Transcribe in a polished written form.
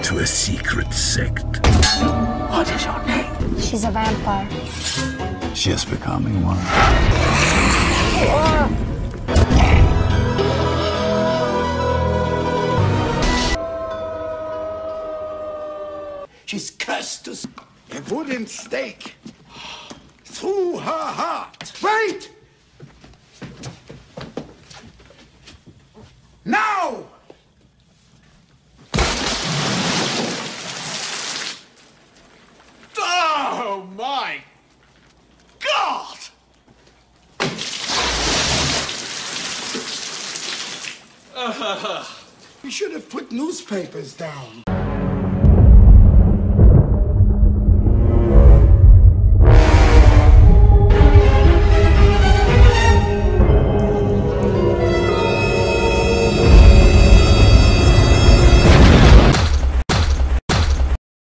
to a secret sect. What is your name? She's a vampire. Just becoming one. She's cursed us. A wooden stake through her heart. Wait! Now! Oh, my God! We should have put newspapers down.